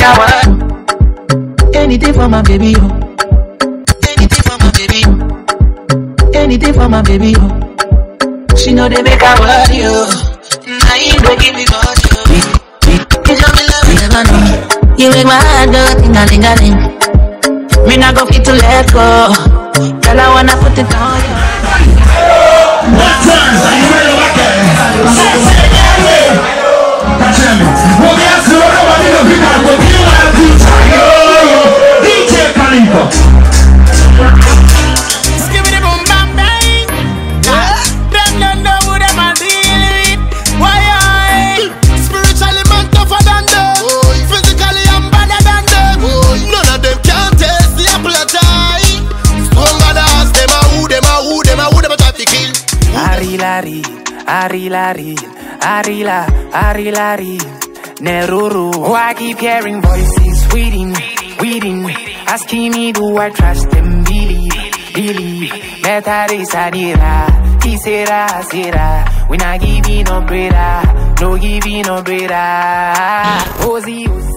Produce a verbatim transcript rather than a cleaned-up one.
I want. Anything for my baby, oh. Anything for my baby, oh. Anything for my baby, oh. She know they make her worry, oh. Now you go give me more, oh. You show me love, you never know. You make my heart go ting-a-ling-a-ling. Me not go fit to let go. Girl, I wanna put it on you. What time? Are you ready to work it? Catch me. Well, we have to know what we're going to do. We'll be like D J. Yo, yo. D J Kalimpo. Give me the boom bam bang. Them don't know who them are dealing with. Why I? Spiritually man tougher than them. Physically I'm better than them. None of them can taste the apple of time. Stronger than us. Them are who, them are who, them are who, them are trying to kill. Ari lari, Ari lari, Ari la, Ari lari, Neruru. Oh, I keep hearing voices, waiting, waiting, asking me do I trust them, believe, believe. Metare sadira, isera, sera. We not giving no bread, no giving no bread. Ozi, ozi.